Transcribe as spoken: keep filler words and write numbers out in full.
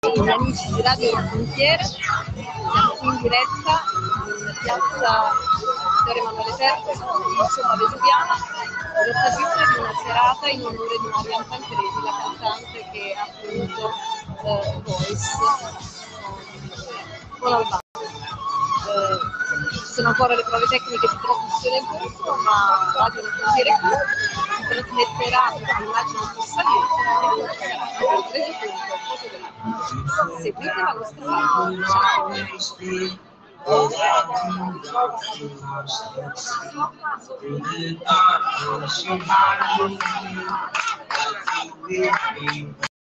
gli amici di Radio Il Frontiere, siamo qui in diretta in piazza Vittorio Emanuele terzo, insomma Vesuviana, in occasione di una serata in onore di Marian Tancredi, la cantante che ha appunto uh, Voice con Albano. Uh, ci sono ancora le prove tecniche di trasmissione in corso, ma Radio Il Frontiere qui si trasmetterà, immagino che salire, seguite la nostra live. Ciao.